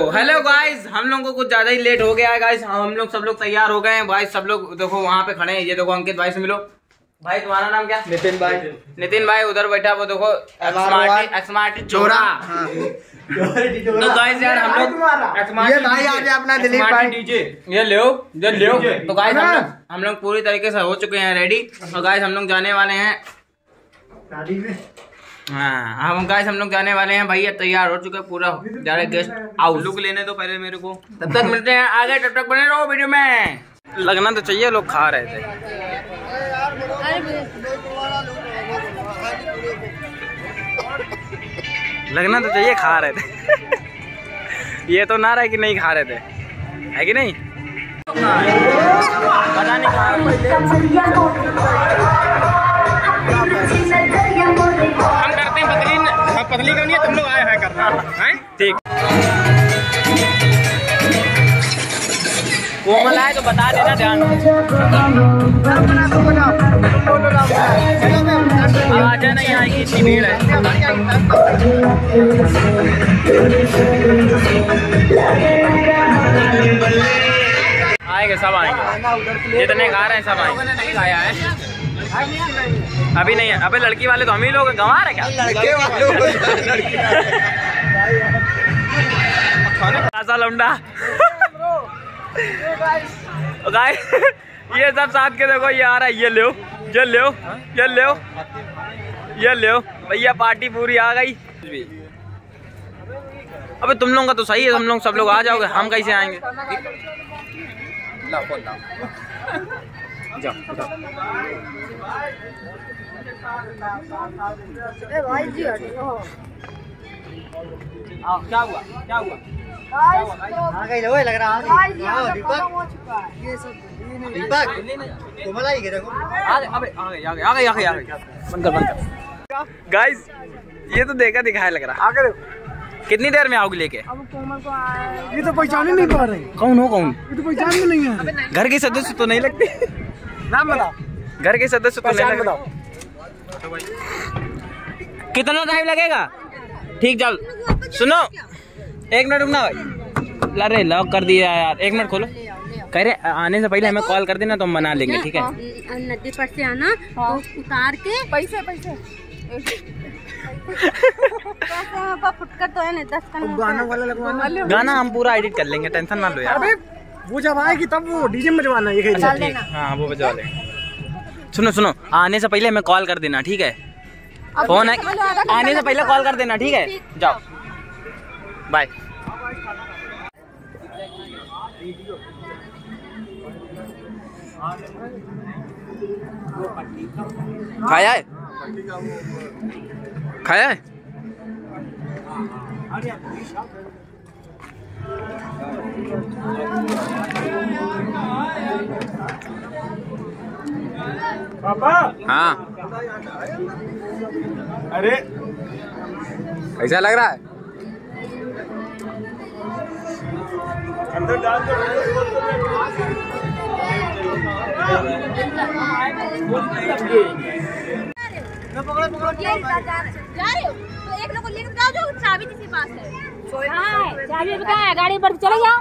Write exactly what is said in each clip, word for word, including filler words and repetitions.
Hello guys, हम लोगों को कुछ ज्यादा ही लेट हो गया है गाइस। हम लोग सब लोग तैयार हो गए हैं भाई। सब लोग देखो वहाँ पे खड़े हैं। ये देखो अंकित भाई से मिलो। भाई तुम्हारा नाम क्या? नितिन भाई। नितिन भाई उधर बैठा, वो देखो स्मार्टी चोरा। तो गाइस यार हम लोग ये भाई आ गया अपना दिलीप भाई डीजे। ये ले ये ले तो गाइस हम लोग हम लोग पूरी तरीके से हो चुके हैं रेडी। और गाइस हम लोग जाने वाले हैं शादी में। हाँ हम गाइस हम लोग जाने वाले हैं। भैया तैयार हो चुके हैं पूरा। जा रहे गेस्ट आओ लुक लेने तो पहले मेरे को। तब तक मिलते हैं आगे, तब तक बने रहो वीडियो में। लगना तो चाहिए, लोग खा रहे थे। लगना तो चाहिए खा रहे थे। ये तो ना रहा कि नहीं खा रहे थे, है कि नहीं? पता नहीं खा हम करते हैं पतली पतली करनी है, तुम लोग आए हैं करना है। ठीक कोमल आए तो बता देना, ध्यान आ जाना, यहाँ की इतनी भीड़ है। आएंगे सब आएंगे, जितने खा रहे हैं सब आएंगे। नहीं खाया है अभी नहीं है। अबे लड़की वाले तो हम ही लोग गंवा रहे क्या? लड़के वाले लौंडा गाइस ये सब साथ के देखो। ये आ रहा है, ये लो ये लो ये लो ये लो भैया, पार्टी पूरी आ गई। अबे तुम लोगों का तो सही है, तुम लोग सब लोग आ जाओगे, हम कैसे आएंगे? जाओ आओ। क्या हुआ क्या हुआ? आ गई लो, लग रहा है दीपक। ये सब दीपक कोमल आई देखो। आ गए अबे आ गए आ गए आ गए आ गए आ गए। बंद कर बंद कर गाइस। ये तो देखा दिखाया लग रहा। आगे कितनी देर में आओगे लेके? अब कोमल को आए। ये तो पहचान ही नहीं पा रहे। कौन हो कौन? ये तो पहचान में नहीं है। घर के सदस्य तो नहीं लगते। नाम बताओ। घर के सदस्य तो नहीं बताओ। कितना टाइम लगेगा? ठीक चल सुनो, एक मिनट रुकना भाई। अरे लॉक कर दिया यार, एक मिनट खोलो। कह रहे आने से पहले हमें कॉल कर देना तो हम बना लेंगे, ठीक है? नदी पर से आना तो उतार के पैसे पैसे फुटकर तो है ना दस का गाना वाला लगवाना। गाना हम पूरा एडिट कर लेंगे, टेंशन ना लो यार। अबे वो जब आएगी तब वो डीजे में बजवाना। ये कहीं हाँ वो बजवा लेंगे। सुनो सुनो, आने से पहले हमें कॉल कर देना, ठीक है? फोन है, आने से पहले कॉल कर देना, ठीक है? जाओ बाय। खाया है खाया है पापा। हाँ अरे कैसा लग रहा है? अंदर डाल दो। पकड़ो पकड़ो जा रहे हो तो एक लोग को लेकर जाओ जो चाबी किसी पास है। हाँ चाबी कहाँ है? गाड़ी पर चले जाओ।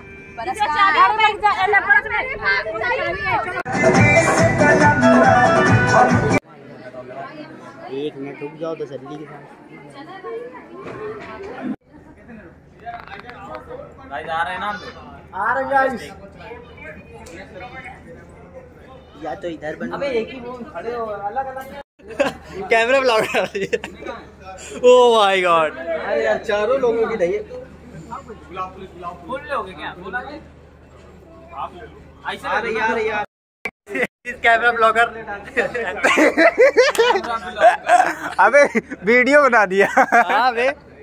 एक मिनट रुक जाओ तो जल्दी के साथ। गाइस आ रहे हैं नाम आ रहे गाइस। या तो इधर बन। अबे एक ही वो खड़े हो अलग अलग। कैमरा ब्लॉक कर दिया। Oh my god. अरे यार चारों लोगों की दही। बोल लोगे क्या? बोला जी आप ले लो। ऐसे आ रही आ रही यार इस कैमरा ब्लॉगर। अबे वीडियो बना दिया। हाँ बे।